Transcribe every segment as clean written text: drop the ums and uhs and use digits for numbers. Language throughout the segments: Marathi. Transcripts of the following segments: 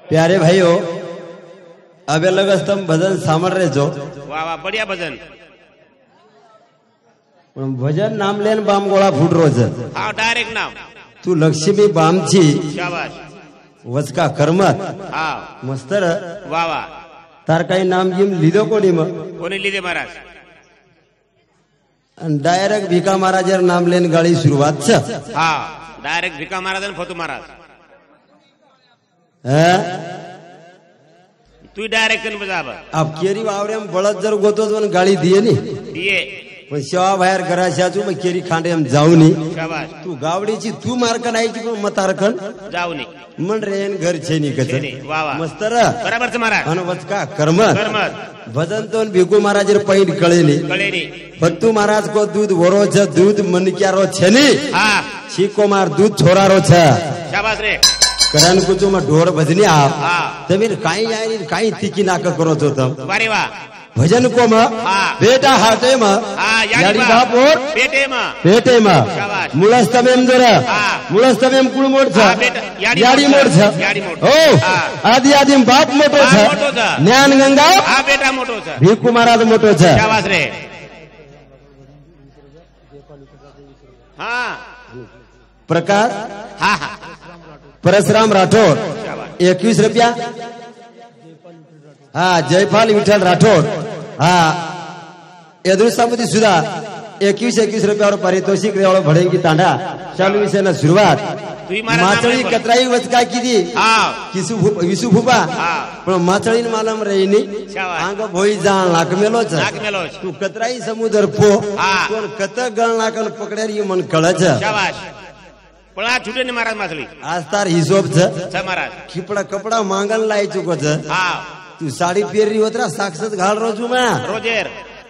प्यारे भाइयों अब लगस तुम भजन सामर रहे जो वाह वाह बढ़िया भजन भजन नाम लेन बाम गोळा फूट रोज हाँ डायरेक्ट नाम तू लक्ष्मी बामची शाबाश वचका कर्मत हाँ मस्तर वाह वाह तार काही नाम गिम लिधो कोणी मग कोणी लिधे महाराज डायरेक्ट भिका महाराजर नाम लेन गाडी सुरुवात छ हाँ डायरेक्ट भिका महाराज आणि फतू महाराज तू डायरेक्ट बजाब अब केरी वावरे में बळद जर गोतो तो गाडी दिए नी दिए पण शेवा बाहेर घराशाचू मग केरी खांडे हम जाऊ नी शाबाश तू गावडीची तू मारकन आयची पण मतारकन जाऊ नी मन रेन घर छेनी कच वाह वाह मस्तर बराबर से महाराज अन वचका कर्मत कर्मत भजन तो भिकू महाराजर पैन कळेली कळेली फत्तू महाराज को दूध वरो छ दूध मनक्यारो छेनी हाँ शिको मार दूध छोरारो छ शाबाश रे करण कुचू में ढोर भजनी आप हाँ तमीर काई आई काई तीकी नाक करो तो तम वारे वाह भजन को म हाँ बेटा हाटे म हाँ याडी बाप और बेटे माँ पेटे म शाबाश मुळस्तमेम जरा हाँ मुळस्तमेम कुळ मोड छ हाँ, बेटा, याडी मोड छ याडी मोड ओ हाँ। आदि आदि बाप मोटो हाँ, छ मोटो छ ज्ञान गंगा हाँ बेटा मोटो छ भिकू महाराज मोटो छ शाबाश रे हाँ प्रकाश हाँ हाँ परशुराम राठोड शाबाश 21 रुपया हाँ जयपाल विठ्ठल राठोड हाँ यदुसामध्ये सुद्धा 21 रुपयावर पारितोषिक रेवळ भडेंगी तांडा चालू विषयाला सुरुवात तुम्ही महाराज माचळी नाम कतराई वचका किती हाँ विसू फुबा हाँ पण माचळीन मालम रहीनी शाबाश आंग भोई जाण लाक मेलोच नाक मेलो तू कतराई समुद्र पो हाँ। कोण कत गळ नाकन पकड्यार मन कळच शाबाश पण आज छुटे नहीं महाराज मासली आज तार हिशोब छ महाराज खिपडा कपडा मांगन लाई चुको छ हाँ तू साडी पेरली होतरा साक्षात घाल रोजू मा रोजेर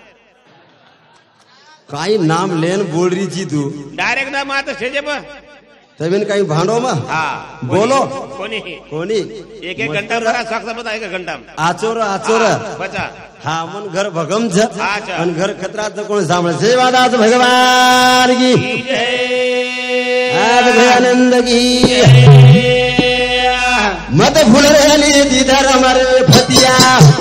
काही नाम लेन बोल रही थी तू डायरेक्ट नाम आता स्टेज पर तमीन काही भांडो मा हाँ बोलो कोणी कोणी एक एक घंटा महाराज साक्षात बता एक घंटा आचोर आचोर बचा हा मन घर भगम छ अच्छा। आणि घर खतरात कोण सांभाळ सेवादास भगवान की आज भयानंद की मत फुल रेली दीदार मरे फतिया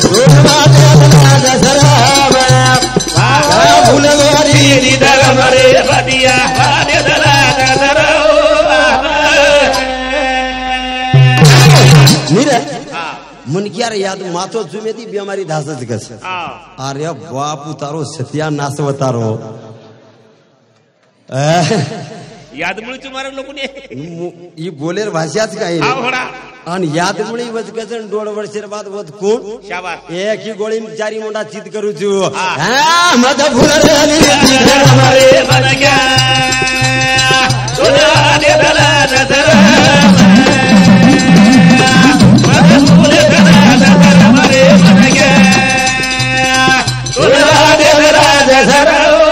फुल गोरी दीदार मरे फतिया नीरे मुनकियार याद मातो जुमेती बीमारी धासच कस अरे बापू तारो सत्यानाश वतारो यादमुळे तुम्हाला लोक ही बोलेर भाषाच काही होडा आणि यादमुळे वचकन 1.5 वर्षर बाद वत कोण शाबाश एक ही गोळी चारी मोंडा चित करू छु हाँ। मत फुलरे मरे मन गया सोना दे दला नजर फूल कना मरे मन गया सोना दे दला नजर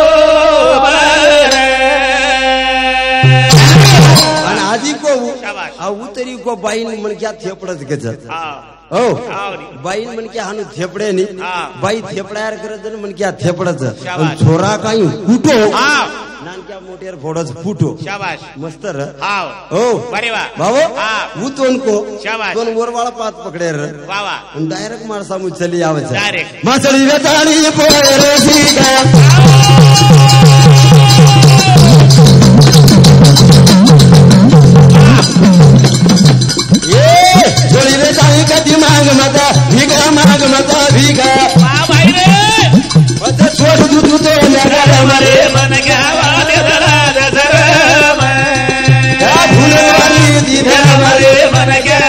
आदि को शाबाश आ उतरी को बाईन मन क्या थेपडच गज हाँ ओ हाँ बाईन मन क्या हानु थेपडे नी हाँ। बाई थेपडायर करत मन क्या थेपडच शाबाश। छोरा काही फुटो हाँ नान क्या मोटेर फोडच फुटो शाबाश मस्तर हाँ ओ बरे वाह बाबो हाँ उतोन को शाबाश। दोन वरवाळा पात पकडेर वाह वाह डायरेक्ट माणसा मु चली आवच डायरेक्ट मासळी वेताणी पोरे सीगा जोड़ी रे जाई कति मांग मता भीगा मांग मता भीगा वाह भाई रे मत छोड़ दू तू तो नगर मरे मन गया वाले दला नजर क्या भूल वाली दीदा मरे मन गया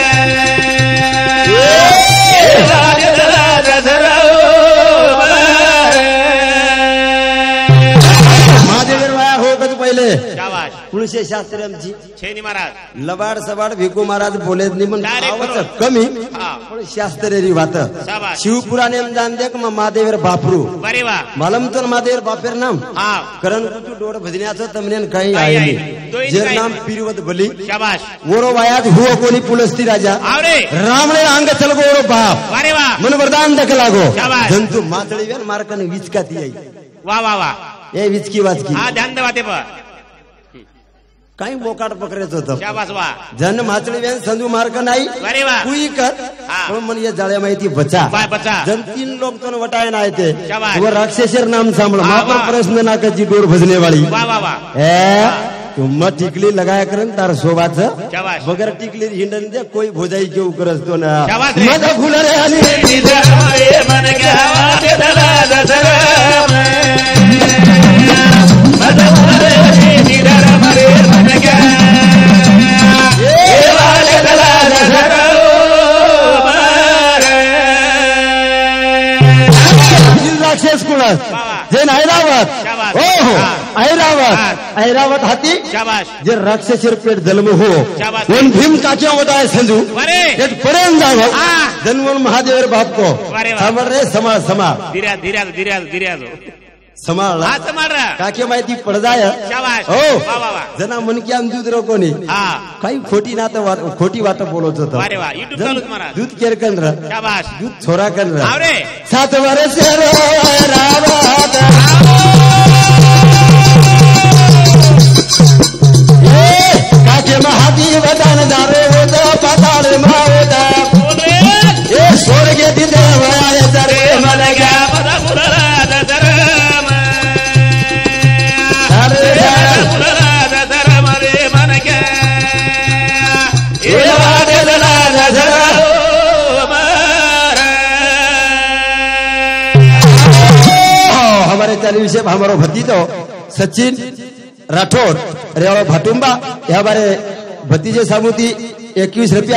वाले दला नजर महादेवर वाया हो कत पहिले शाबाश कुळशे शास्त्री आमची छेनी महाराज लबाड सबाड भिकू महाराज बोले नाही पण Direct आवाज बरोबर. कमी हाँ पण शास्त्रेरी वात शाबाश शिवपुराणे जान देख मग महादेवर बापरू बरे वाह मलम तो महादेवर बापेर नाम हाँ करण कुठू डोळ भजण्याचं तमनेन काही काही आहे आहे. नाही तोही जे काही नाम नाही. पिरवत बली शाबाश वरो वायात हुओ कोणी पुलस्ती राजा आवरे रामणे अंग चल गोरो बाप बरे वाह मन वरदान दक लागो शाबाश. जंतु मातळी वेन मारकन विचकाती आई वाह वाह वाह ए विचकी वाचकी हाँ ध्यान दे बाते पर काही बोकाट पकडायचं होतं शाबास वा जन माचळी वेन संधू मार्ग नाही अरे वा कुई कर हा. पण मन ये जाळ्या माहिती बचा बाय बचा जन 3 लोग तो वटाय ना ते शाबाश. वो राक्षसेर नाम सांभळ हा, मापर वा. प्रश्न ना कजी डोर भजने वाली वा वा वा ए तुम टिकली लगाया करन तार शोभाच शाबाश. बगर टिकली हिंडन दे कोई भोजाई के करस तो ना शाबाश रे. मद फुल रे आली निधर्मये मन घ्यावा ते दला दशरम मदवरे निधर्म रे मन घ्या वाले दला दशरम राक्षस कुणास जे ऐरावत शाबास. हो हो हा. ऐरावत हाती शाबाश जे राक्षसीर पेट जन्म हो शाबास. कोण भीम काक्या होता है संजू अरे एक पर्यंत जागो हा. जन्मन महादेवर बाप को अरे वा. सांभाळ रे समाळ धीर्या धीर्या धीर्या धीर्या समाळ हा समार काके माहिती पडजाय शाबाश हो वा वा वा जना मनकी आम दूध रो कोणी हा काही खोटी वाट बोलत होत अरे वा युट्यूब चालूच महाराज दूध केरकन र शाबाश दूध छोरा कन र आवरे 7 वर्ष रावत काके महादेव दान दारे होत पाताळ मावता ए स्वर्गे दिदे वयाय तरे मन घ्या पदा पुराला धर्म अरे पुराला धर्म रे मन घ्या ए वाटे दला दजरा हमारे चैनल विषय हमारो भतीजो सचिन राठौर रेवाड़ो भाटुंबा ये हमारे भतीजे सामुती 21 रुपया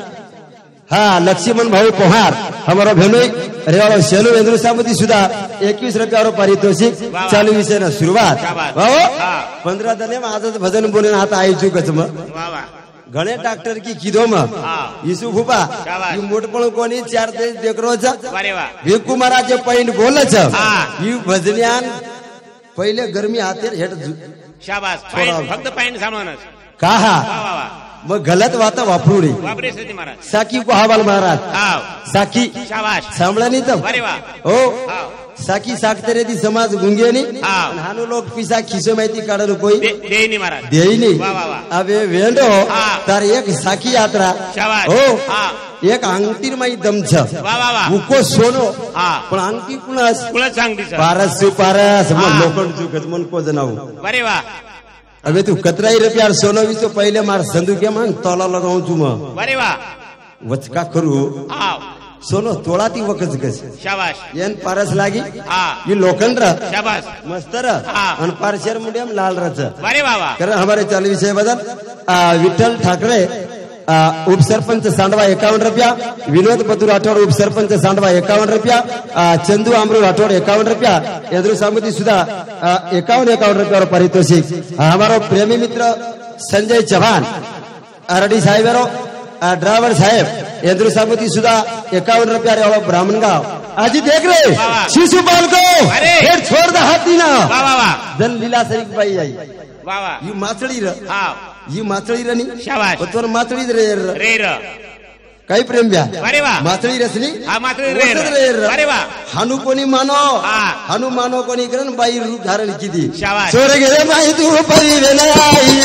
हाँ लक्ष्मण भाऊ पोहार हमारो भेनोई रेवाड़ो शेलू वेंद्र सामुती सुधा 21 रुपया पारितोषिक चालू विषय ना सुरुवात भाऊ 15 दने में आज भजन बोले हाथ आई चुकच म वा वा घणे डॉक्टर की कीधो म ईसु फुपा शाबाश. ई मोटपण कोणी 4 ते देखरो छ अरे वा भिक्कू महाराज पॉइंट बोल छ हा. ई भजन्यान पहिले गरमी हातेर हेट शाबास थोडा- पाईन फक्त पाईन सामानच काहा वा वा वा मग गलत वात वापरू नये वापरे सती महाराज साकी को हवाल महाराज हाव साकी शाबाश सांभळा नाही तर अरे वा हो हाव साकी साखतरे ती समाज गुंगे नी हा. हानु लोक पिसा खिसो माहिती काढल कोई देईनी महाराज देई नाही वा वा वा अबे वेंडो हा. तार एक साकी यात्रा शाबाश हो हा एक अंगठीर माई दम छ वा वा वा उको सोनो हा पण अंगठी कुणास कुळत सांगती सर पारस सुपारस हा. मन लोखंड चुकत मन को जनाऊ अरे वा अबे तू 17 रुपया सोनो विसो पहिले मार संदू के मान तोला लगाऊ तू म अरे वा वचका करू हाव सोनो तोळा ती वकच कस शाबाश येन पारस लागी हा ये लोखंड र शाबाश मस्त र हा. आणि पारशेर मुंडियम लाल रच अरे वा वा कारण हमारे चालू विषय बदल विठ्ठल ठाकरे उपसरपंच सांडवा 51 रुपया विनोद बतू राठौड़ उपसरपंच सांडवा 51 रुपया चंदू अमरू राठौड़ 51 रुपया यदु सामती सुधा 51 रुपया पारितोषिक हमारो प्रेमी मित्र संजय चौहान आरडी साहेबरो ड्राइवर साहेब यदु सामती सुधा 51 रुपया रे ब्राह्मण गांव आज देख रहे वाह। शिशुपाल को अरे। फिर छोड़ द हाथी ना वा वा वा जन लीला शरीफ बाई आई वा वा ये माचड़ी र हाव ही माचळी रनी शाबाश. तोर माचळी रे रे र काही प्रेम ब्या अरे वा माचळी रसनी हा मात्र रे र अरे वा हानू कोणी मानो हा. हानू मानो कोणी करन बाई रूप धारण किती शाबाश. चोर गेले बाई तू परी वेलाई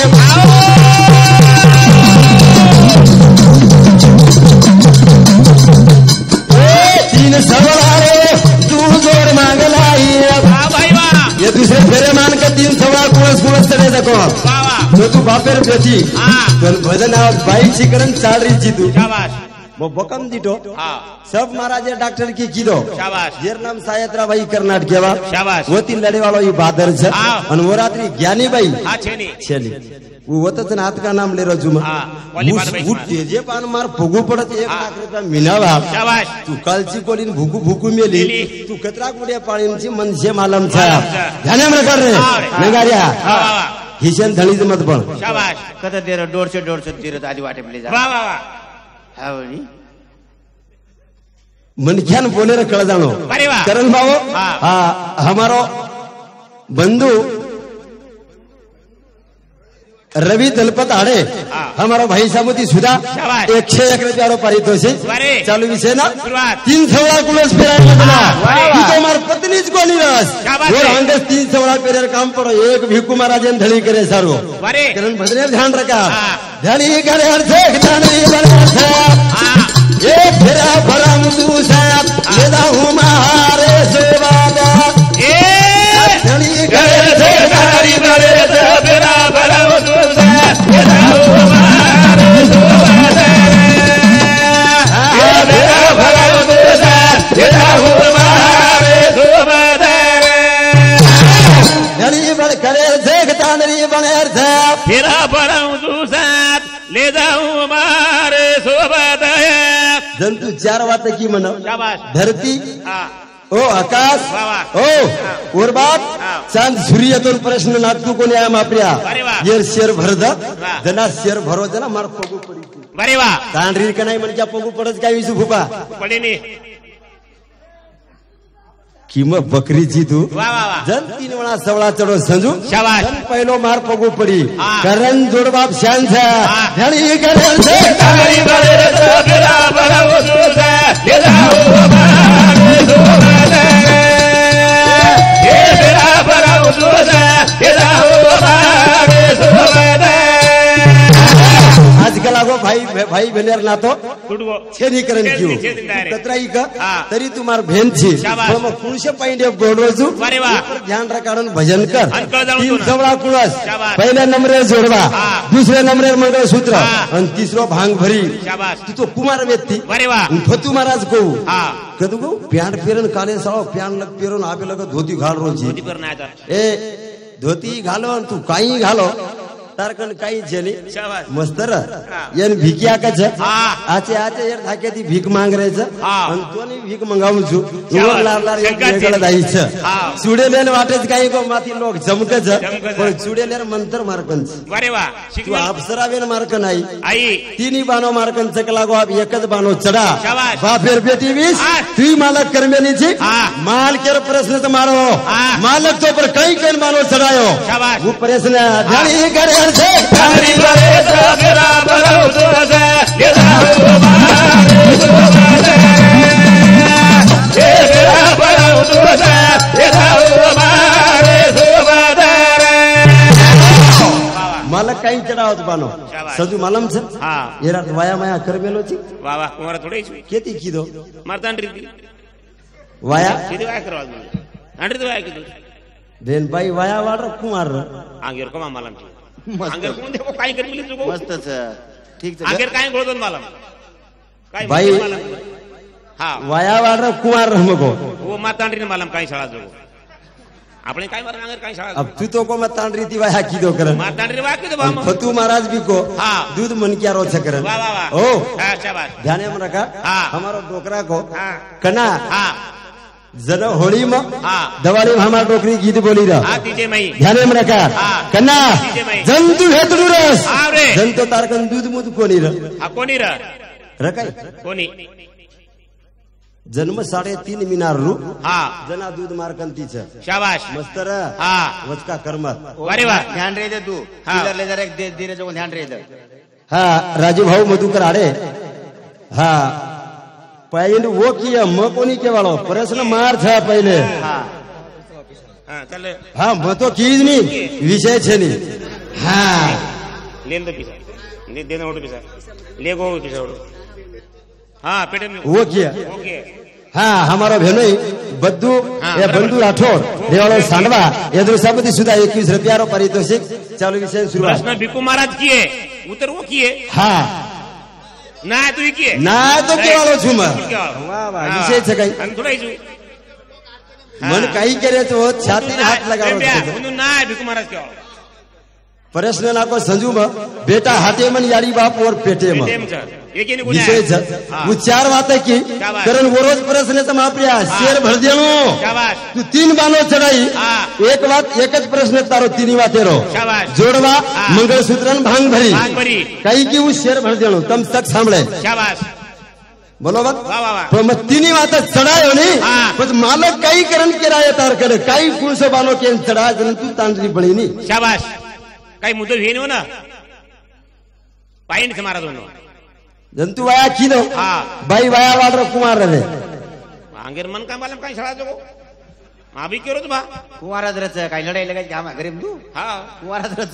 तीन सवारे तू जोर मांगलाई हा भाई वा ये दुसरे फेरे मान के 3 सवार कुळस तने देखो वा वा जो तू बापेर बेची हा तर भजन बाई चिकरन चालरी तू शाबाश वो बकम दिटो हा सब महाराज डॉक्टर की कीधो शाबाश जेर नाम सायत्रा भाई कर्नाटक केवा शाबाश वो तीन लड़े वालों ये बादर छ हाँ। और वो रात्रि ज्ञानी भाई हा छेनी छेली वो होतच नाथ का नाम ले रजू मा हाँ, वाली बात भाई उठ तेजे पान मार भुगू पडत 1 लाख रुपया मिनावा शाबाश तू कालची कोलीन भुगू भुगू मेली मेली. तू कतरा गुड्या पाळींची मनसे मालम छा मालम छा. ध्यान में कर रे हाँ रे. नगारिया वा वा वा हिशन धळीच मत पण शाबाश कथा तेरा 150 तेरा आधी वाटे पडले जा वा वा वा हा वळी मनख्यान बोले रे कळ जानो अरे वा करण भाऊ हाँ। हाँ हमारो बंधु रवि दलपत आड़े हमारा भाई सामुदी सुधा शाबाश। 101 रुपया पारितोषिक वारे। चालू विषय ना सुरुवात। 316 कुलस फेरायला दिला वाह। ही तो मार पत्नीच कोणी रस शाबाश। और अंगस 316 पेरेर काम पड़ो एक भिक्कू महाराजन धड़ी करे सारो वारे। करण भजने ध्यान रखा हाँ। धड़ी करे अर्थ धड़ी बने अर्थ ये फेरा भरम तू साथ लेदा हूं मारे सेवादा धड़ी करे धड़ी बड़े बेरा बड़ा बेरा हमारे सुबादा बेरा बड़ा बेरा हमारे सुबादा धड़ी बड़ करे देखता धड़ी बने अर्थ बेरा बड़ा ले जाऊं हमारे सुबादा जंतु 4 बातें की मनो शाबाश। धरती हाँ ओ आकाश वाह। ओ और बात हाँ। चांद सूर्य तो प्रश्न नातू को न्याय माप्रिया अरे वाह। ये शेर भरद वाह। जना शेर भरो जना मार पगू पड़ी बरे वाह तांडरी का नाही म्हणजे पगू पडत काय विसू फुपा पडे नी किंमत बकरीची तू वाह वाह वाह जन 3 वेळा 16 चढो संजू शाबाश। जन पहिलो मार पगू पडी हाँ। करण जोडबाप शान छा हाँ। धणी करण से धड़ी बड़े बेरा बड़ा ले जाऊं हमारे सुबादा ये बेरा बड़ा ले जाऊं हमारे सुबादा आजकाल अगो भाई बनेर ना तो तुडगो छेनी करण क्यू छेनी direct. कतराई का हाँ। तरी तुम्हार भेन छी शाबाश। पण मग कुणशे पाइंडे गोडवजू वारे वाह। ध्यान राखून भजन कर आणि कळ जाऊ 3 तू ना. सवळा कुळस शाबाश। पहिल्या नंबरेर जोडवा हाँ। दुसऱ्या नंबरेर मंगळसूत्र हाँ। आणि तिसरो भांग भरी शाबाश। तू तो कुमार व्यक्ती वारे वाह फतू महाराज को हाँ कदू को प्यान पेरन काले साळो प्यान लग पेरन आबे लग धोती घाल रोजी धोती पर नाही आता ए धोती घालो आणि तू काही घालो तारकन काही जेली शाबाश मस्तर येन भिकिया कच हाँ। आचे यार धाके ती भीक मांग रेच हाँ। आणि तो नाही भीक मंगावू छु शाबाश. लार लार एक शंकरजी. वेगळं जायच हाँ. सुडेलेन वाटेच काही को माती लोक जमकच जमकच. पण सुडेलेन मंतर मार्कंच वारे वाह तू शिकवा अप्सरावेन मार्क नाही आई तिन्ही बानो मार्कन चकला गो आप एकच बानो चढा शाबाश. बाफेर बेटी 20 हाँ. तुई मालक कर्मेनीची हाँ. माल केर प्रश्न तो मारो हाँ. मालक तो पर कई कन बानो चढायो शाबाश. वो प्रश्न जानी करे अर्थे धड़ी बड़े बेरा बड़ा ले जाऊं हमारे सुबादा ये बेरा बड़ा ले जाऊं हमारे सुबादा मालक काही चढावत बानो शाबाश. सजू मालम छ हाँ येरा वाया माया कर्मेलो छी वाह वाह कुमार थोडे केती कीदो मारतान रीती वाया किती काय करावं अंड्री तो किती बेन बाई वाया वाड कुमार आंगेर कमा मला आंगेर कोण देखो काय कर मिली तुको मस्तच ठीक आंगेर काय गोळतो मला काय बाई. मला हा वाया वाड कुमार हमको वो मातांड्री मला काय शाळा जोगो આપણે काय मार आंगेर काय शाळा अब तू तो को मत तांडरी ती वाया कीदो करन मातांड्री वा किती बाम फतू महाराज भी को हाँ. दूध मन क्या रो करन वाह वाह वाह ओ हां शाबाश ध्यान में रखा हाँ. हमारो डोकरा को हां कना हां जन होली में हाँ. दिवाली में हमारा डोकरी गीत बोली रहा हां तिचे मई ध्यान में रखा हाँ. कन्ना तिचे माई. जंतु हेतु रस हाँ रे. जंतु तारकन दूध मुद कोणी र हा कोणी र रकाय कोणी जन्म 3.5 मीनार रू हा जना दूध मारकंतीच शाबाश मस्तर हा वचका कर्मत वारे वाह ध्यान रे तू हाँ. ले जरा एक धीरे जाऊन ध्यान रे हा राजू भाऊ मधुकर आडे हा पॉइंट वो किया म कोणी केवाळो प्रश्न मार था पहिले हाँ हां चल हा म तो कीज नी विषय छे नी हा लेन दो पिसा ले देना ओटो पिसा ले गो पिसा ओटो हां पेटे में वो किया ओके हा हमारो भेनोई बद्दू हाँ, या बराबर. बंधू राठोड देवाळो सांडवा या दृश्यामध्ये सुद्धा 21 रुपयारो पारितोषिक चालू विषय सुरुवात प्रश्न भिकू महाराज किए उत्तर वो किए हा ना तू किए ना तो केवाळो छु म वाह वाह, वाह, विषय छ काही. थोडा इजू मन काही करायचं होत छातीने हात लगावत होतं. म्हणून ना भिकू महाराज केवा प्रश्न नाको संजू म बेटा हाथे मन यारी बाप और पेटे म टेम छ एक ने कोणी विषय छ वो 4 बात है की शाबाश. करण वो रोज प्रश्न से माप्रिया शेर भर देनो शाबाश तू 3 बानो चढ़ाई हाँ. एक बात एकच प्रश्न तारो 3 बाते रो शाबाश. जोड़वा हाँ. मंगलसूत्रन भांग भरी भांग भरी. काही की वो शेर भर देनो तम तक सांभळे शाबाश बोलो बात वाह वाह वाह पण मग 3 बात चढायो नी हाँ. पण मालक काही करण किराया तार करे काही कुळसो बानो केन चढा जन तू तांडरी बळी नी शाबाश काही मुद्दे घेऊन हो ना पायन से महाराज होनो जंतु वाया कीदो हा बाई वाया वाडर कुमार रे अंगेर मन का मालम काही शाळा जगो आभी केरो तो बा कुवारात रच काही लढाई लगायची काम गरीब तू हा कुवारात रच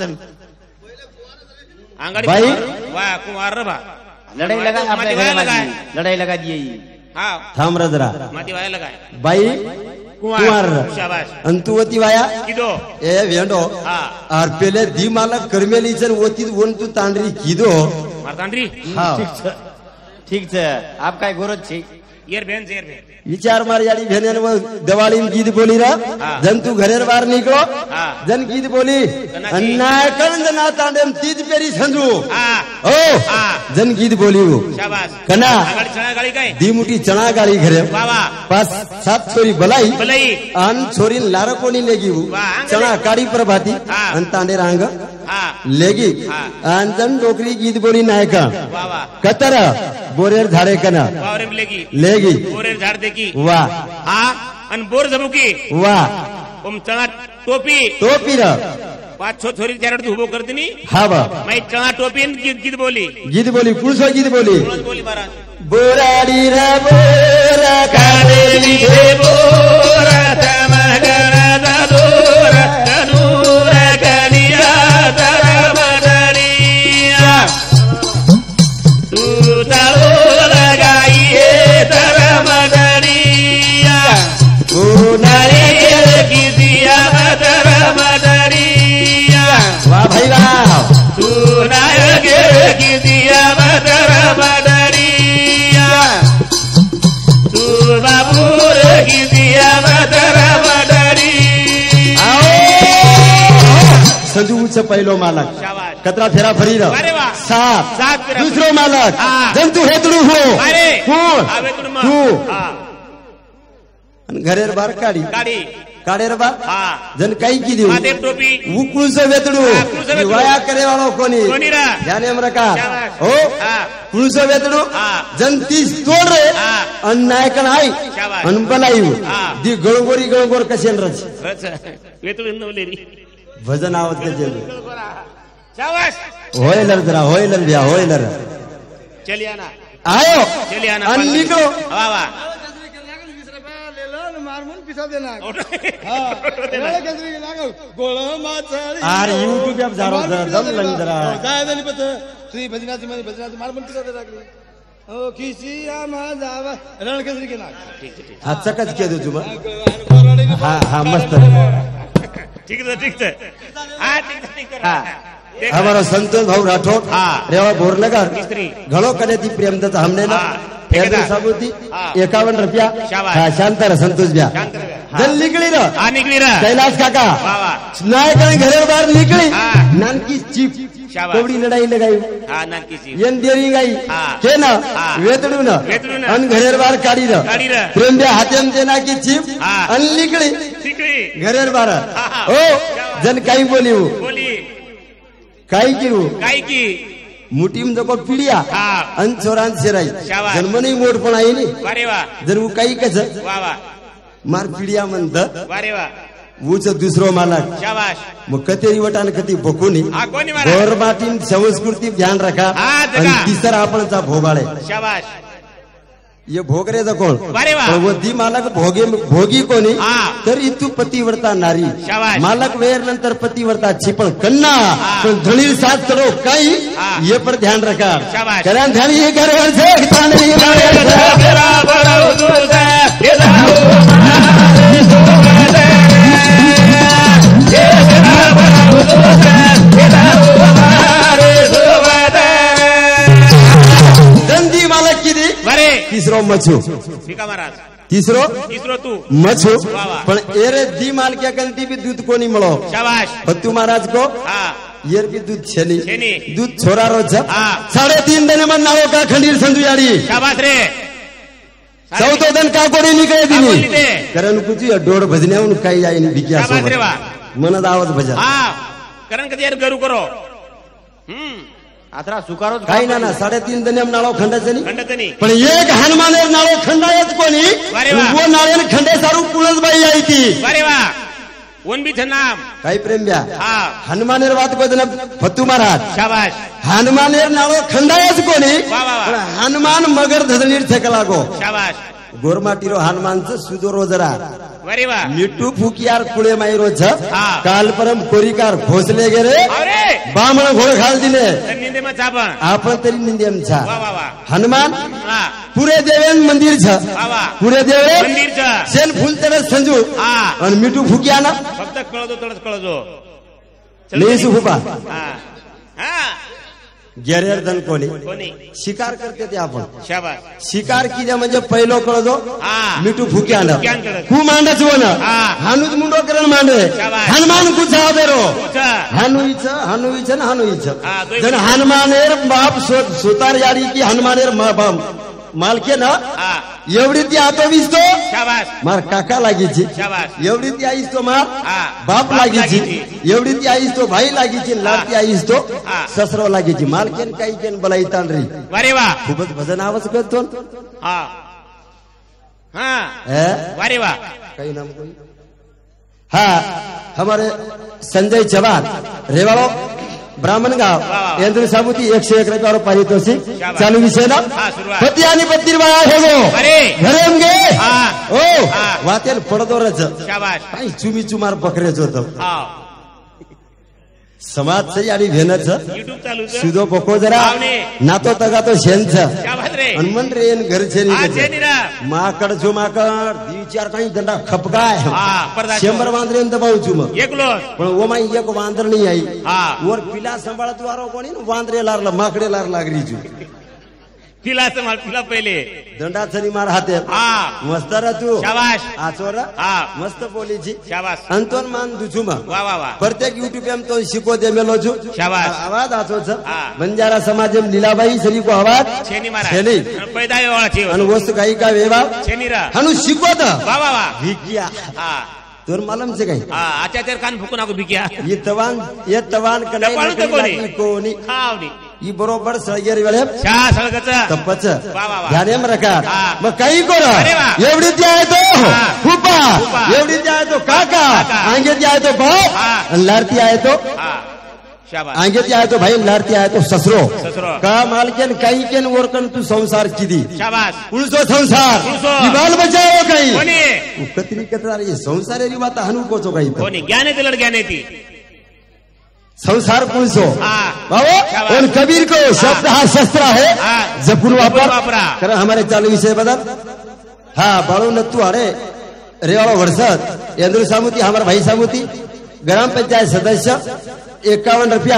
अंगडी बाई? वा कुमार रे बा लढाई लगा माती आपल्या वाया घरामध्ये. लगाय लढाई लगा दिये हा थांब रे जरा माती वाया लगाय बाई कुमार शाबाश अंतुवती वाया किदो ए वेंडो हा आर पेले दी मालक करमेलीचन वती वन तू तांडरी कीदो मारतांड्री हा ठीक છે આપ કાઈ ગોરજ છે येर बेन जेर बेन विचार मार याडी भेने दिवाळी गीत बोली रा हा. जन तू घरेर बार निकलो हा. जन गीत बोली कनाची? अन्नाय कंद ना तांडेम तीज पेरी संजू हा ओ हा. जन गीत बोली वो शाबाश कना अंगडी चणा गाडी काय दी मुठी चना गाली घरे वा वा पाच सात छोरी बलाई भलाई अन छोरी लारकोनी लेगी वो वा, अंग चना ले. काडी प्रभाती हा. अन तांडे रांग हा लेगी हा. अन जन डोकरी गीत बोली नायका वा वा कतर बोरेर झाडे कना पावरे मिलेगी लेगी बोरे झाड देखी वा हा अन बोर जमुकी वा ओम चणा टोपी तो पीर पाच छो छोरी चार उभो करतनी हा बा मै चणा टोपी आणि गीत बोली गीत बोली पुरुषो गीत बोली कोणच बोली महाराज बोराडी रा बोरा काढली हे बोर तमगण दोर तनूर कनिया तर मदनिया तू ताळो लगाई हे तर मदनिया बोनारे की दिया तर मदनिया वा भाई वा तू नायक की दिया तर मदनिया तू बाबूर की दिया तर मदनिया संजूच पहिलो मालक शाबाश कतरा फेरा फरी र अरे वा. सात सात फेरा दुसरो मालक हा. जंतु हेतडू हो अरे कोण आवे तुम तू हा आणि घरेर बार काढी गाडी काढेर बार हा जन काही की देऊ माते टोपी उकुळस वेतडू हा, कुळस वेतडू. वाया करे वाळो कोणी कोणी रा? ध्यान अमरका शाबाश. हो हा कुळस वेतडू हा. जन तीस तोड रे हा. अन नायकन आई शाबाश. अन बलायू हा. दी गळगोरी गळगोर कशेन रच रच वेतू नवले री भजन आवत कशेन शाबाश होयलर जरा होयलर भ्या होयलर चलिए ना आयो चलिए आना अन निकलो वाह वाह अरे युट्यूब ॲप झालो दम लंग जरा श्री भजनाची मध्ये भजनाची मार पण पिसा लागली हो खिसिया माझा रण केसरी केला हा चकच केदो तुम हा हा मस्त ठीक है ठीक है हाँ ठीक है ठीक है हमारा संतोष भाऊ राठोड हा. रेवा बोरनगर मिस्त्री. घणो कने ती प्रेमदत्त हमने ना हा. ठेकेदार. साबुती हा. 51 रुपया शाबाश. हा शांतर संतोष ब्या शांत रे. हा. जल निकली र हाँ निकली रहा कैलाश काका वाह वाह नायकने घरे बाहेर निकली हा. नानकी चीप शाबाश. कवडी लढाई लगाई हाँ नानकी सी येन देरी गाई हा. के ना हा. वेतडू ना वेतडू ना. अन घरेर बाहेर काढी र काढी र. प्रेम ब्या हातेम देना की चीप हा. अन निकली निकली घरेर बाहेर हा. हो जन काही बोली हो बोली काही की हो काय की मुठीम जको पिढिया हा. अन चोरान शिराई शाबाश. जन्मनी मोठ पण आहे नी वारे वा जर वो काही कस वाह वाह मार पिढिया म्हणत वारे वा वूच दुसरो मालक शाबाश मग कतेरी वटान कती भोकुनी हा कोणी महाराज गौरमाटीन संस्कृती ध्यान रखा हा, जगा. आणि तिसरा आपणचा भोगाळे शाबाश ये भोगरेचा कोण वारे वा. पण वो दी मालक भोगी कोणी हा. तर तू पतिव्रता नारी शाबाश. मालक वेर नंतर पतिव्रता छिपण कन्ना हा. पण धणी साथ करो काही हा. ये पर ध्यान रखा शाबाश. करा ध्यान ये घर से तांडवी दंदी मालक किती वारे तिसरो मच्छू फिका महाराज तिसरो तिसरो तू मच्छू वा वा. पण एरे दी माल क्या गलती भी दूध कोणी मळो शाबाश पत्तू महाराज को हा येर भी दूध छेनी छेनी. दूध छोरा रोज हा. 3.5 दिन मन नावो का खंडीर संजू याडी शाबाश रे चौथो दिन का कोणी निकळे का बोलली दिनी ते? कारण कुची डोड भजण्याहून काही जाईन बिक्या शाबाश रे वा मनद आवाज भजन हा कारण कधी यार गरू करो आत्रा सुकारोच काही ना 3.5 दिन नाळो खंडाचं नाही खंडत नाही पण एक हनुमानेर नाळो खंडायत कोणी वारे वा. वो नाळेन खंडे सारू कुळस बाई आई ती वारे वा वन भी छे नाम कई प्रेम ब्या हा हनुमानेर वात को जन फतू महाराज शाबाश हनुमानेर नाळो खंडायच कोणी वा वा वा. पण हनुमान मगर धजनीर थकला गो शाबाश गोरमाटीरो हनुमानचं सुदोरो जरा वरी वा मिट्टू फुकियार कुळे मायरो छ हा. काल परम कोरिकार भोसले गेले अरे बामण घोळ घाल दिले निंदे मत आपण आपण तरी निंदेम छा वा वा वा हनुमान हा पुरे देवेन मंदिर छ वा वा पुरे देवे मंदिर छ शेन फुल तरह संजू हा आणि मिट्टू फुकिया ना फक्त कळतो तेवढंच कळतो लेसू फुपा हा हा गेरेर धन कोणी कोणी शिकार करते ते आपण शाबाश शिकार किती म्हणजे पहिलो कळजो हा मिठू फुक्यानं फुक्यानं. कु मांडच वन हा. हानुज मुंडो करण मांडे शाबास. हनुमान कुछ बेरो कुठं? हानुईच ना हानुईच हा, दोई जन मिनिट. हनुमानेर बाप सुतार यारी की हनुमानेर मालके ना हा एवढी ती आतो विसतो शाबाश मार काका लागिची शाबाश एवढी ती आईस तो मार हा. बाप बाप लागिची लागिची. एवढी ती आईस तो भाई लागिची लाडती आईस तो हा. ससरो लागिची मालकेन काही केन बलाई तांडरी वरे वा खूपच भजन आवाज करतो हा हा है वरे वा कई नाम कोई हाँ हमारे संजय चौहान रेवाड़ो ब्राह्मण गाव वाह. यंत्र साबुती 101 रुपया और पारितोषिक शाबास. चालू विषय ना हा, सुरुवात. पती आणि पत्नी बाळा हो गो अरे. घरेम गे हा. ओ हा. वातेल पडदोरच शाबाश काही चुमी चुमार बकरेच होत हा समाज सही आणि भेनच युट्यूब चालू छ सुदो बको जरा आवने. नातो तगातो शेनच शाबाश रे हनुमान रे घर हा छेनी रा माकड जो माकड दी चार काही दंडा खपकाय हा परदा शंभर वांद्रे दबाव चुम एकलो पण ओमाई एक वांदर नाही आई हा वर पिला सांभाळत वारो कोणी न वांद्रे लारला माकडे लार लागरी जू तिला माल तिला पहिले दंडाचनी मार हाते हा मस्त रा तू शाबाश आचोर हा मस्त बोलीची शाबाश अंतोन मान दुचुम वा वा वा प्रत्येक युट्यूब एम तो शिको दे मेलो छु शाबाश. आवाज आचोच हा. बंजारा समाज एम लीलाबाई सरी को आवाज छेनी मारा छेनी. पैदा वाळाची आणि वस्तू काही का वेवा छेनी रा हनु शिकवत वा वा वा भिकिया हा तोर मालूम से काही हा आचार्य कान फुकू नको बिकिया ये तवान कलाई टपाळू तर कोणी? कोणी खावडी ही बरोबर सळगेरी वेळे शा सळगच तपच वा वा वा. ध्यानेम रखा हा. मग काही करा अरे वा. एवढी ती आहे तो हा. फुपा फुपा. एवढी ती आहे तो काका काका. आंगे ती आहे तो बाप हा. आणि लाडती आहे तो हा शाबाश आंगे ती आहे तो भाई लाडती आहे तो ससरो ससरो. का मालकेन काही केन वरकन तू संसार किती शाबाश उलसो संसार उलसो. ही बाल बचाओ काही कोणी कतरी कतरा ये संसार री बात हनु कोचो काही तो कोणी ज्ञान येते लड ज्ञान येते संसार पुलसो हा. बाबा शाबाश. और कबीर को शब्द हा शस्त्र है हा. जपून वापर वापरा. कारण हमारे चालू विषय बदल हा बाळू नत्तू अरे रेवाड़ो वर्षद यंद्र सामुती हमारा भाई सामुती ग्राम पंचायत सदस्य 51 रुपया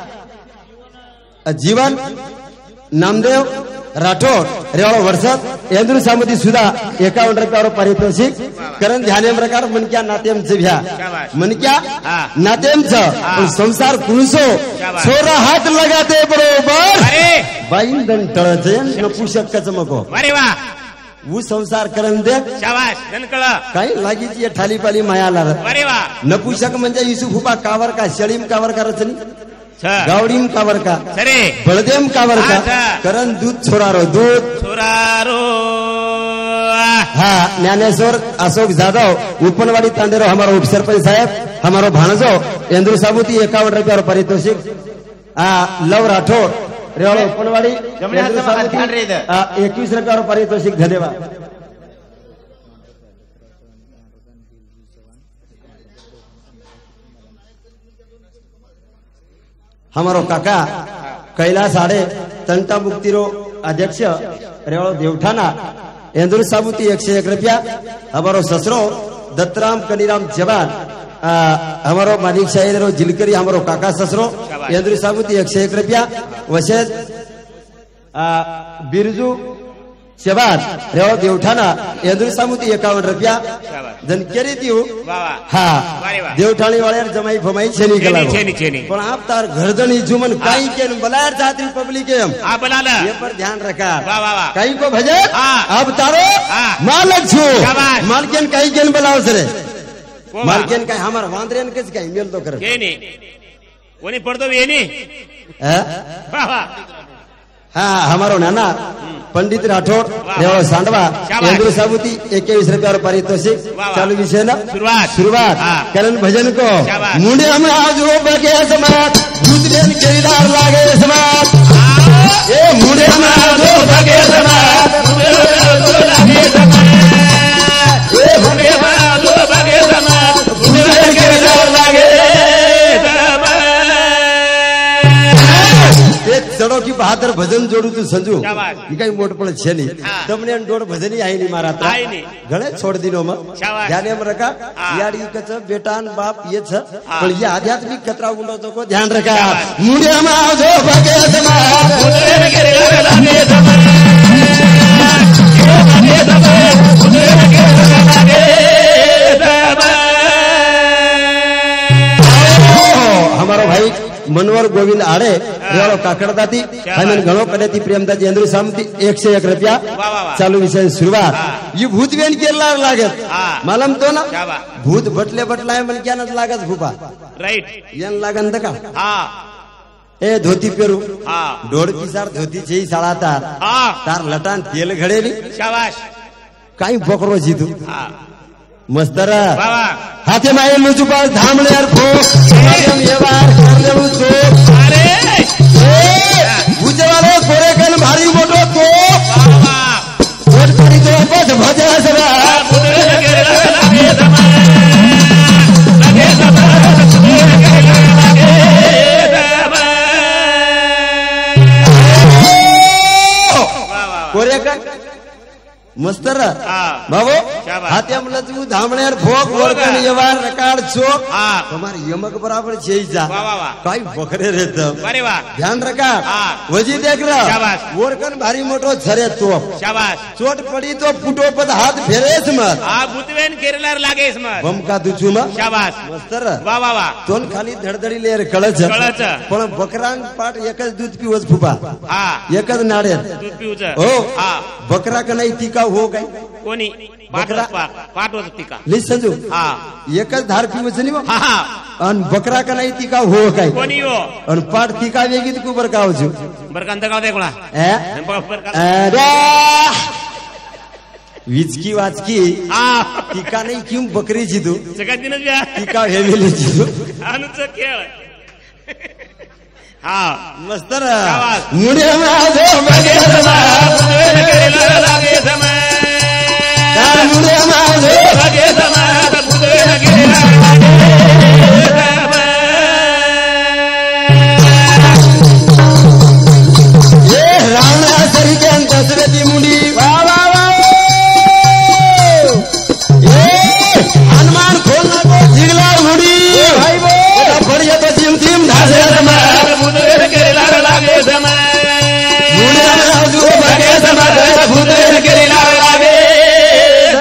जीवन नामदेव राठौर रेवाड़ो वर्षद यंद्र सामुती सुधा 51 रुपया और पारितोषिक करण ध्यानेम प्रकार मनक्या नातेम च भ्या शाबाश. मनक्या हा. नातेम च पण संसार कुणसो शाबाश. छोरा हात लगाते बरोबर अरे बाईन दन टळते नपुषक कच मको अरे वा वो संसार करन दे शाबाश दनकळ काही लागिची ठाली पाली माया लार अरे वा नपुषक म्हणजे युसुफुपा कावर का शळीम कावर का रचनी छ गावडीम कावर का सरे बळदेम कावर का अच्छा. करण दूध छोरारो दूध छोरारो हा ज्ञानेश्वर अशोक जाधव उपनवाड़ी तांडेरो हमारो उपसरपंच साहब हमारो भाणजो इंद्र साबुती 51 रुपया पारितोषिक लव राठौर रेवाड़ो उपनवाड़ी जमणे हात मला ध्यान रे इथं. 21 रुपया पारितोषिक धन्यवाद हमारो काका कैलास आड़े तंटा मुक्तिरो अध्यक्ष रेवाड़ो देवठाना इंदुर साबुती 101 रुपया हमारो ससरो दत्तराम कनीराम जवान हमारो मानिक शाही जिलकरी हमारो काका ससरो इंदुर साबुती 101 रुपया वशेद बिरजू जवान रेवाड़ो देवठाना इंदुर साबुती 51 रुपया जनकेरी ती वा वा हा वारे वा. देवठाणी वाळ्यार जमाई फमाई छेनी छेनी, कला छेनी, छेनी. पण आप तार घरदनी जुमन काई के बलार जाती पब्लिक एम हा बनाला ये पर ध्यान रखा वा वा वा कहीं को भजे हाँ। अब तारो हाँ। मालक छो शाबाश। मालकिन कहीं के बलाओ सरे वो वा. मालकिन कहीं हमार वांद्रेन किस कहीं मेल तो कर येनी कोणी पडतो येनी हाँ वा वा हाँ, हमारो नाना पंडित राठोड वा. देवळ सांडवा शाबास. इंद्र साबुती 21 रुपयावर पारितोषिक वा, वा. चालू विषय ना सुरुवात. हा. कारण भजन को शाबास. मुंडे हम आजो बगे समाज दूसरे केदार लागे समाज ए मुंडे हम आजो बगे समाज ए मुंडे हम आजो बगे समाज दूसरे केदार लागे एक चढ़ो की बहादुर भजन जोड़ू तू संजू शाबाश. ई कई मोट पण छे नहीं हाँ. तमने जोड़ भजन ही आई नहीं मारा था आई नहीं. घणे छोड़ दिनो में शाबाश. ध्यान में रखा हाँ. यार ई कच बेटान बाप ये छ हाँ. पण ये आध्यात्मिक खतरा उंडो तो को ध्यान रखा शाबाश. मुंडे में आवजो भगे समाज हमारो भाई मनोहर गोविंद आड़े रेवाड़ो काकड़दाती हमन घणो कडेती प्रेमदाती इंद्र सामती 101 रुपया वाह, वाह, वाह. चालू विषय शुरुआत ये भूत बेन केरला लागत हाँ. मालूम तो ना शाबाश. भूत बटले बटलाय मन क्या न लागत फूफा राईट यन लागन दका हा ए धोती पेरू हा डोड़ की सार धोती छे साळा हा तार लटान तेल घडेली शाबाश काही बकरो जीतू हा मस्तरा बाबा हाथे माये लुचू पास धामले यार फो हम ये बार कर लेऊ चो अरे उजवालो कोरे कन भारी मोटो तो बाबा वोट करी तो बस भजा सरा कोरे कन मस्तरा हा बाबो शाबाश. हाथे हमला तू धामणेर भोग वरकन येवार रकाड चोक हा तुम्हारी यमक बराबर छेईजा वाह, वाह, वाह. काही बकरे रहता अरे वाह ध्यान रखा हाँ. वजी देख रहा शाबाश. वरकन भारी मोटो छरे तोप शाबाश चोट पड़ी तो फुटो पद हाथ फेरेस मत हा बुतवेन केरलार लागेस मत बम का दुचू मत शाबाश मस्तर वा वा वा तोन खाली धडधडी लेर कळच कळच. पण बकरान पाट एकच दूध पिवच फुपा हा एकच नाडेर दूध पिऊच हो हा बकरा का नाही तिका हो काय कोणी बकरा. पाठवत तिका लिस संजू हा एकच धार पिवच नाही मग हा हा अन बकरा का नाही तिका हो काय कोणी हो अन पाट तिका वेगी तू बर का होजू बरकांत गाव देखला अरे विचकी वाचकी हा टीका नाही किंवा बकरीची तू सगळ्यात दिनच व्या टीका हेमिलीची तू अनुच खेळ हा मस्त आवाज. मुडे माझो बगे समाज केरलार लागेस मत मुडे माझो बगे समाज बुतवेन केरलार ये रावणा सरिकेन दशरथी मुंडी वा वा वा ये हनुमान खोलना को झिगलार मुंडी भाई बो बढ़िया तो जिम जिम ढासे समाज बुतवेन केरलार लागेस मत मुडे माझो बगे समाज बुतवेन केरलार लागेस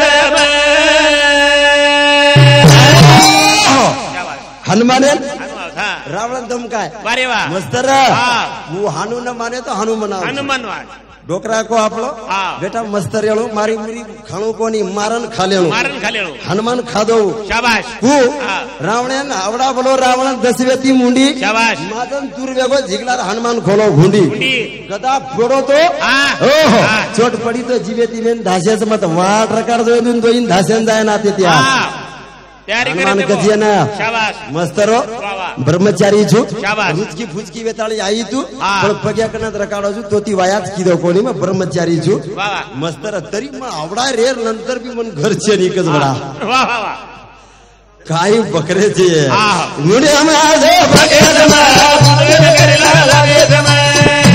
हनुमाने हा रावण दम काय वारे वा मस्तर हा. वो हानु न माने तो हनुमान हनुमान वाद डोकरा को आपलो हा. बेटा मस्तर येळो मारी मुरी खाणू कोणी मारन खालेलो मारण खालेलो हनुमान खादो शाबाश हू हा. रावणन आवडा बोलो रावण दसवेती मुंडी शाबाश मातन दुर्वेगो झिगलार हनुमान खोलो घुंडी गुंडी गदा फोडो तो हा. ओहो हा. चोट पडी तो जीवेती मेन धास्याच मत वाट रकार दोन दोन धास्यान जाय ना ते त्या हा तयारी हनुमान करे कजिया ना शाबाश मस्तरो वा वा ब्रह्मचारी छु शाबाश. रुचकी फुचकी वेताळी आई तू हा. पण पग्या कनात रकाडो छु तो ती वायाच किदो कोणी मग ब्रह्मचारी छु वा वा मस्तर तरी मग आवडा रेर नंतर बी मन घरचे निकच बडा वा वा वा काही बकरेचे हा. मुडे माझो बगे समाज बुतवेन केरलार लागेस मत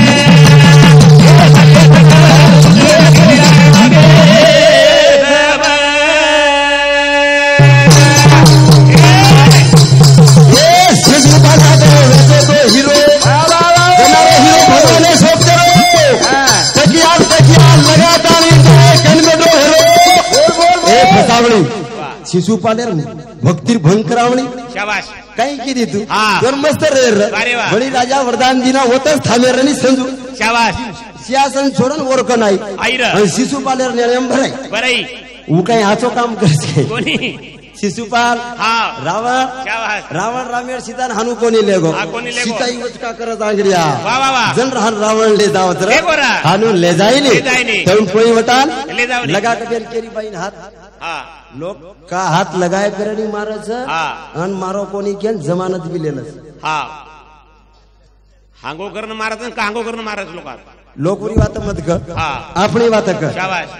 ये सिद्धू बना दो वैसे तो हीरो बनारे हीरो भगवाने सोच करो तकिया लगाता नहीं तो कन में दो हीरो ए फसावणी शिशुपालेर भक्तीर भंकरावणी शाबाश काही किती तू हा. तर मस्त रेर अरे वा. बळी राजा वरदान दिना होतच थांबेरनी संजू शाबाश सियासन सोडून ओरक नाही आईर आणि शिशुपालेर नेम भराय बरई उ काही आचो काम करत काय कोणी शिशुपाल हाँ रावण शाबाश रावण रामेर सीता हानू कोणी लेगो हा, कोणी लेगो. सीता का करत आंगडिया वाह वाह वाह जन रहन रावण ले जावत रे लेगो रा. हानू ले जाईनी ले जाईनी. तुम कोई वटान ले जावनी. लगा के बेर केरी बाईन हाथ हाँ लोक का हात लगाय करणी मारच हा. अन मारो कोणी केन जमानत बी लेलस हा हांगो करणं मारत का हांगो करणं मारत लोकात लोकरी वात मत कर हा आपणी वात कर शाबाश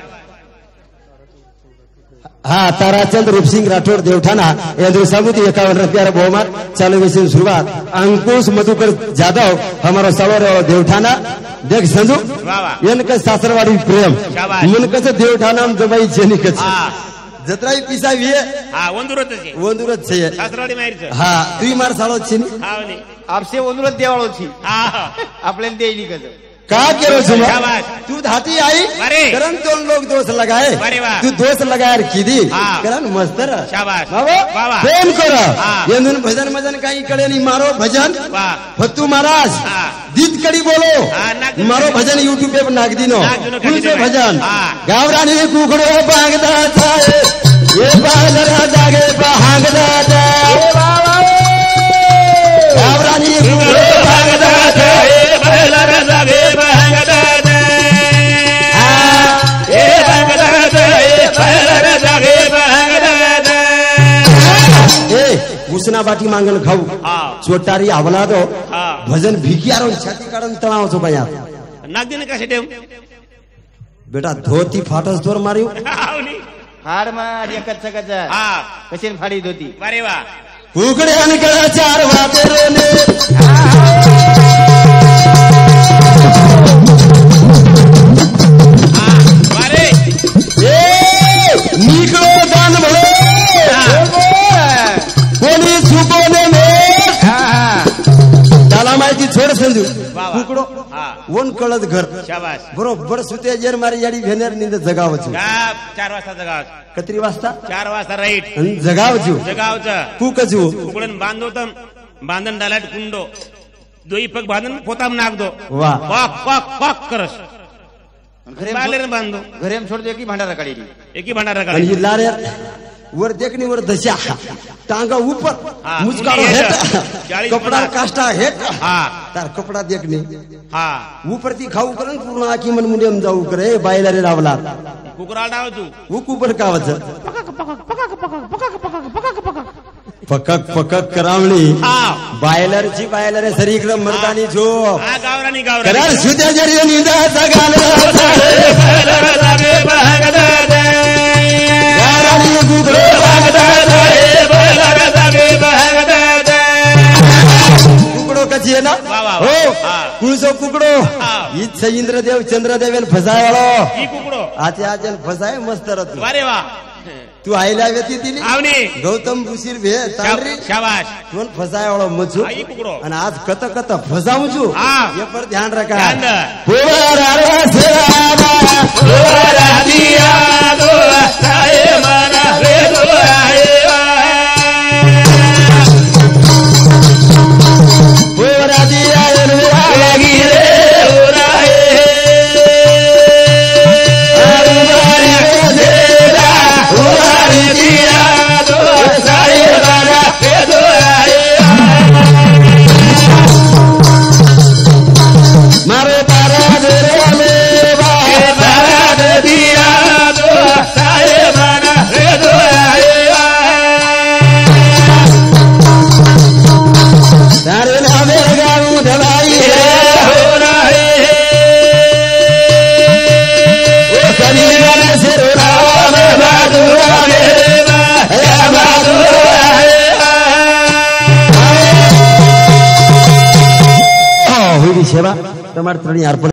हा ताराचंद रूपसिंह राठौड़ देवठाना यांद्र सामुदी 51 रुपया बहुमत चालू विषय शुरुआत अंकुश मधुकर जाधव हमारा सवर देवठाना देख संजू वाह वाह यन के सासरवाड़ी प्रेम शाबाश. मन कस देवठाना दबाई जेनी कच हा जत्राई पिसा विये हा वंदुरत છે वंदुरत छे સાસરાડી મારી છે हा तुई मार सालो छी આવની आपसे ओंदुरत देवाळो छी હા आपल्याला देईली कद का केरो छे शाबाश. तू धाती आई अरे. करन तो लोग दोष लगाए अरे वाह. तू दोष लगायर कीदी हाँ. करन मस्तर शाबाश. बाबा वाह वाह. प्रेम कर हाँ. येंदुन भजन मजन काही कळे नी मारो भजन वाह फत्तू महाराज हाँ. गीत कड़ी बोलो हाँ, नाग दिनो. मारो भजन यूट्यूब पे नाग दिनो नाग दिनो कुल से खाली भजन हाँ. गावरानी कुकड़ो बांगदा थाए ये बांगदा जागे बांगदा थाए गावरानी कुकड़ो बांगदा थाए બહેલર જાગે ભાંગદા દે એ ભાંગદા દે બહેલર જાગે ભાંગદા દે ए उसना बाटी मांगन खाऊ હા चोटारी आवला दो હા भजन भिकियारो छाती काढून तणाव छो बया નાગદીને કાશે દેવ बेटा धोती फाटस तोर मारियो આવની हाड मार एकच सकच હા कशीन फाडी होती वारे वाह कुकडे अनकळा चार वातेरे वारे ए निकलो दान भले कोणी सुकोने मे त्याला माहिती छोड संजू वाह वाह कुकडो हा वन कळत घर शाबाश बरोबर सुते जेर मारी याडी भेनेर निंद जगावचू गाप 4 वाजता जगाव कत्री वाजता 4 वाजता राईट अन जगावचू जगावचं कुकजू उकडून बांधतो तर बांधन डालाट कुंडो दोई पग बांधन पोताम नाक दो वाह कॉक कॉक कॉक करस घरेम बालेर बांधो घरेम सोडतो की भांडारा काढीली एकी भंडारा आणि काढ ही लाऱ्या वर देखनी वर दशा टांगा ऊपर हाँ, मुचकारो उन्हें हेट चालीस कपड़ा पचास। काष्टा हेट हा तार कपड़ा देखनी हा ऊपर ती खाऊ करन पूर्ण आकी मन मुंडेम जाऊ करे बायला रे रावला कुकराल डाव तू ऊपर कावच पकक पकक करावणी हा बायलरची बायलर सरी इकडं मर्दानी जो हा गावरानी गावरानी करार सुद्या जरी निंदाचा गाणं जागे भांगदा दे गारानी गुगडो जागे भांगदा दे कुकडो कची आहे ना वा, वा, वा. हो हा. कुळसो कुकडो हा. हीच इंद्रदेव चंद्रदेवेन फसायवाळो की कुकडो आते आजन फसाय मस्त रतू वारे वा तू आईला व्यती दिली आवनी गौतम ऋषीर भे तांडरी शाबाश तुन फसायवाळो मचू आई कुकडो आणि आज कत कत फसावजू हा. ये पर ध्यान रखा ध्यान दे. पोरारा सेराबा दोरा दिया दो साए मना रे दो आए पोरा दिया लगी रे उराए उरारी दिया दो साए मना रे दो आए मारे तारा दे रे मेवा बारात दिया दो साए मना रे दो आए तारे नावे गाऊ धलाई ओ कनीरा ने सेरो राम बादुआ मेवा या बादुआ हो हुई सेवा તમાર ત્રણેય અર્પણ